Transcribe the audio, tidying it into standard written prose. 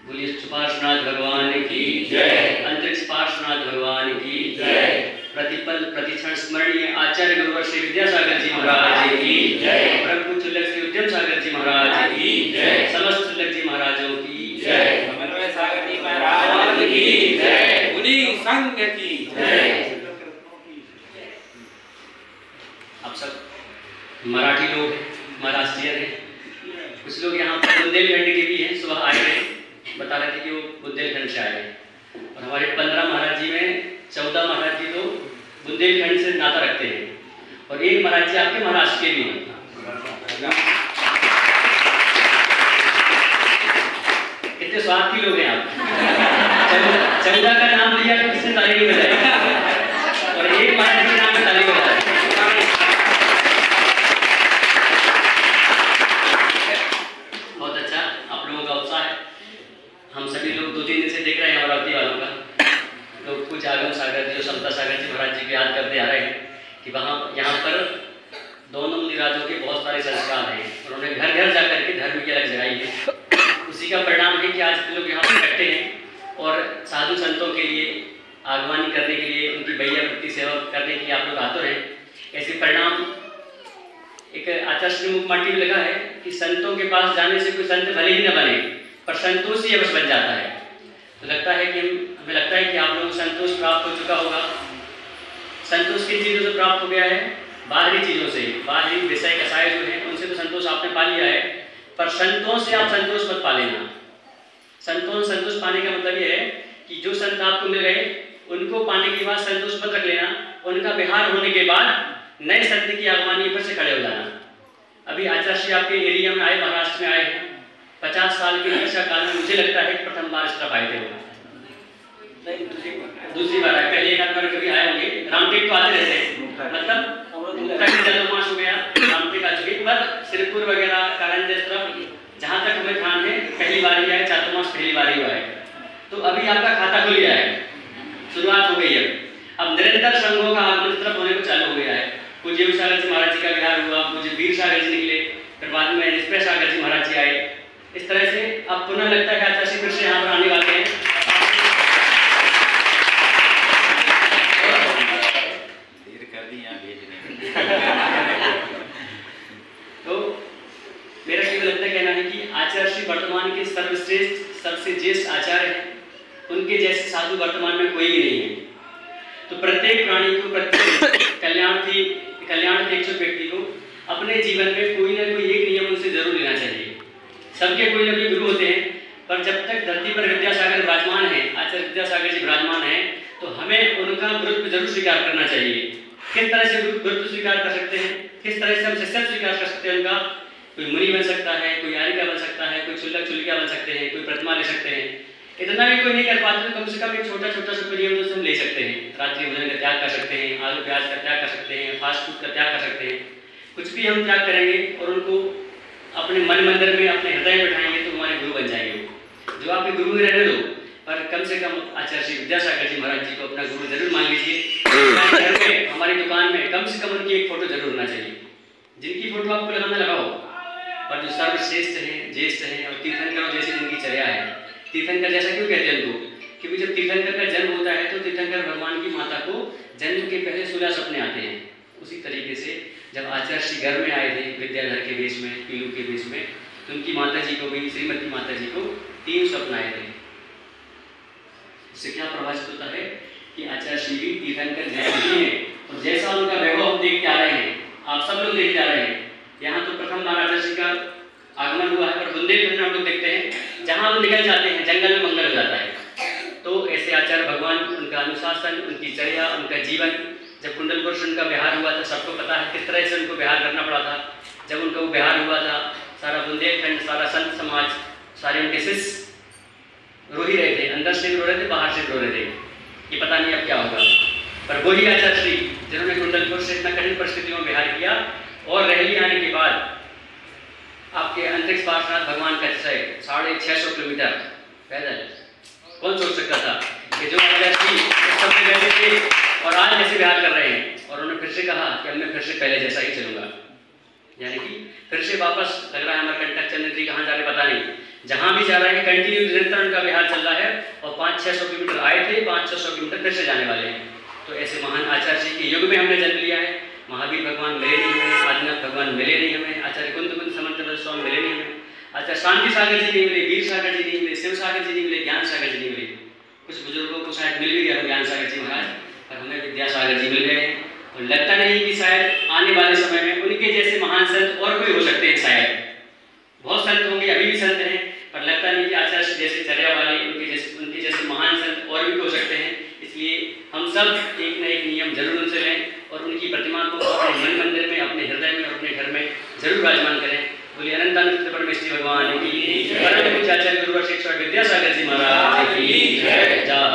बोलिए पार्श्वनाथ भगवान की जय। अंतरिक्ष पार्श्वनाथ भगवान की जय। प्रतिपल प्रतिक्षण स्मरणीय आचार्य गुरुवर श्री विद्यासागर जी महाराज की जय। प्रभु चुल्लक श्री उद्यम सागर जी महाराज की जय। समस्त चुल्लक जी महाराजों की जय। समन्वय सागर जी महाराज की जय। मुनि संघ की जय। आप सब मराठी लोग हैं, महाराष्ट्रियन हैं, कुछ लोग यहाँ पर बुंदेलखंड के भी हैं। सुबह आए थे, बता रहे थे कि वो बुंदेलखंड से आए हैं। और हमारे 15 महाराज जी में 14 महाराज जी तो बुंदेलखंड से नाता रखते हैं और एक महाराज जी आपके महाराष्ट्र के भी हैं। कितने स्वार्थी लोग हैं आप। चंदा का नाम लिया तो किसने ताली नहीं बजाई और एक महाराज जी के नाम पे ताली बजाई। बहुत अच्छा आप लोगों का उत्साह है। हम सभी लोग 2-3 दिन से देख रहे हैं अमरावती वालों का। लोग कुछ आगम सागर जी और समता सागर जी महाराज जी को याद करते आ रहे हैं कि वहाँ यहाँ पर दोनों मुनिराजों के बहुत सारे संस्कार हैं। उन्होंने घर घर जाकर के धर्म की अलग जगाई है। उसी का परिणाम है कि आज लोग यहाँ पर इकट्ठे हैं और साधु संतों के लिए आगवानी करने के लिए, उनकी बैया वृत्ति सेवा करने के लिए आप लोग आते हैं। ऐसे परिणाम एक आचार्य श्री मुखमाटी में लगा है कि संतों के पास जाने से कोई संत भले ही न बने पर संतोष ही अवश्य बन जाता है। तो लगता है कि हमें लगता है कि आप लोगों को संतोष प्राप्त हो चुका होगा। संतोष किन चीज़ों से प्राप्त हो गया है? बाहरी चीज़ों से, बाहरी विषय कसाय जो है उनसे तो संतोष आपने पा लिया है, पर संतों से आप संतोष मत पा लेना। संतोष पाने का मतलब ये है कि जो संत आपको मिल गए उनको पाने के बाद संतोष मत रख लेना। उनका विहार होने के बाद नए संत की आगवानी पर से खड़े हो जाना। अभी आचार्य श्री आपके एरिया में आए, महाराष्ट्र में आए हैं। 50 साल के वर्षा काल में मुझे लगता है कि प्रथम बार इस तरफ आए थे वो। दूसरी बार आए, पहले एक आध बार कभी आए होंगे। रामटेक तो आते रहते हैं, मतलब चातुर्मास हो गया, रामटेक आ चुके, पर श्रीपुर वगैरह कारंजा तरफ जहाँ तक हमें ध्यान है पहली बार ही आए, चातुर्मास पहली बार ही हुआ है। तो अभी आपका खाता खुल गया है, शुरुआत हो गई है। अब निरंतर संघों का आगमन तरफ होने को चालू हो गया है। पूज्य सागर जी महाराज जी का विहार हुआ, पूज्य वीर सागर जी निकले, फिर बाद में निष्प्रय सागर जी महाराज जी आए। इस तरह से अब पुनः लगता है आचार्य श्री कृष्ण यहाँ पर आने वाले हैं। देर कर दी यहाँ भेजने तो मेरा केवल इतना कहना है कि आचार्य श्री वर्तमान के सर्वश्रेष्ठ सबसे ज्येष्ठ आचार्य हैं। उनके जैसे साधु वर्तमान में कोई भी नहीं है। तो प्रत्येक प्राणी को, प्रत्येक कल्याण के इच्छुक व्यक्ति को अपने जीवन में कोई ना कोई एक नियम उनसे जरूर लेना चाहिए। सबके कोई ना कोई गुरु होते हैं, पर जब तक धरती पर विद्यासागर विराजमान है, आचार्य विद्यासागर जी विराजमान है, तो हमें उनका गुरुत्व जरूर स्वीकार करना चाहिए। किस तरह से गुरुत्व स्वीकार कर सकते हैं, किस तरह से हम शिष्य स्वीकार कर सकते हैं उनका? कोई मुनि बन सकता है, कोई आर्यिका बन सकता है, कोई चुल्लक चुल्लिका बन सकते हैं, कोई प्रतिमा ले सकते हैं। इतना भी कोई नहीं कर पाते तो कम से कम एक छोटा छोटा सा नियम तो हम ले सकते हैं। रात्रि भोजन का त्याग कर सकते हैं, आलू प्याज का त्याग कर सकते हैं, फास्ट फूड का त्याग कर सकते हैं। कुछ भी हम त्याग करेंगे और उनको अपने मन मंदिर में, अपने हृदय में बैठाएंगे तो हमारे गुरु बन जाएंगे। जो आपके गुरु में रहने दो, पर कम से कम आचार्य श्री विद्यासागर जी महाराज जी को अपना गुरु जरूर मान लीजिए। घर में, हमारी दुकान में कम से कम उनकी एक फोटो जरूर होना चाहिए। जिनकी फोटो आपको लगाना लगाओ, पर जो सर्वश्रेष्ठ हैं, ज्येष्ठ हैं और तीर्थंकरों जैसी जिनकी चर्या है। तीर्थंकर जैसा क्यों कहते हैं उनको? क्योंकि जब तीर्थंकर का जन्म होता है तो तीर्थंकर भगवान की माता को जन्म के पहले 16 सपने आते हैं। उसी तरीके से जब आचार्य श्री घर में आए थे विद्याधर के वेश में, पीलू के वेश में, तो उनकी माता जी को भी, श्रीमती माता जी को 3 स्वप्न आए थे। इससे क्या प्रभावित होता है कि आचार्य श्री भी तीर्थंकर जैसे ही हैं और जैसा उनका वैभव हम देखते आ रहे हैं, आप सब लोग देखते आ रहे हैं। यहाँ तो प्रथम बार आचार्य श्री का आगमन हुआ है, पर बुंदेलखंड में हम लोग देखते हैं जहाँ वो निकल जाते हैं जंगल में मंगल हो जाता है। तो ऐसे आचार्य भगवान, उनका अनुशासन, उनकी चर्या, उनका जीवन, जब कुंडल पुरुष उनका विहार हुआ था, सबको पता है किस तरह से उनको विहार करना पड़ा था। जब उनका वो विहार हुआ था, सारा बुंदेलखंड, सारा संत समाज, सारे उनके शिष्य रो ही रहे थे, अंदर से रो रहे थे, बाहर से रो रहे थे कि पता नहीं अब क्या होगा। पर वही आचार्य श्री जिन्होंने कुंडल पुरुष से इतना कठिन परिस्थितियों में विहार किया और रैली आने के बाद आपके अंतरिक्ष पार्श्वनाथ भगवान का 650 किलोमीटर पैदल, कौन सोच सकता था कि जो आचार्य श्री उस समय बैठे थे और आज ऐसे विहार कर रहे हैं। और उन्होंने फिर से कहा कि अब मैं फिर से पहले जैसा ही चलूंगा, यानी कि फिर से वापस लग रहा है अमरकंटक चंद्रगिरी कहाँ जा रहे पता नहीं, जहाँ भी जा रहे हैं कंटिन्यू निरंतर उनका विहार चल रहा है और 500-600 किलोमीटर आए थे, 500-600 किलोमीटर फिर से जाने वाले हैं। तो ऐसे महान आचार्य जी के युग में हमने जन्म लिया है। महावीर भगवान मिले नहीं हमें, आदिनाथ भगवान मिले नहीं हमें, आचार्य कुंद समंत स्वामी मिले नहीं हमें, आचार्य शांति सागर जी नहीं मिले, वीर सागर जी नहीं मिले, शिव सागर जी नहीं मिले, ज्ञान सागर जी नहीं मिले। कुछ बुजुर्गों को शायद मिल भी गया हो ज्ञान सागर जी महाराज, पर हमें विद्यासागर जी मिल गए हैं। और लगता नहीं कि शायद आने वाले समय में उनके जैसे महान संत और कोई हो सकते हैं। शायद बहुत संत होंगे, अभी भी संत हैं, पर लगता नहीं कि आचार्य जैसे चर्या वाले उनके जैसे महान संत और भी हो सकते हैं। इसलिए हम सब एक न एक नियम जरूर उनसे लें और उनकी प्रतिमा को अपने मन मंदिर में, अपने हृदय में, अपने घर में जरूर विराजमान करें। बोलिए अनंतानंद परमेश्वरी भगवान की, परम पूज्य आचार्य गुरुवर शिक्षक विद्यासागर जी महाराज की जय।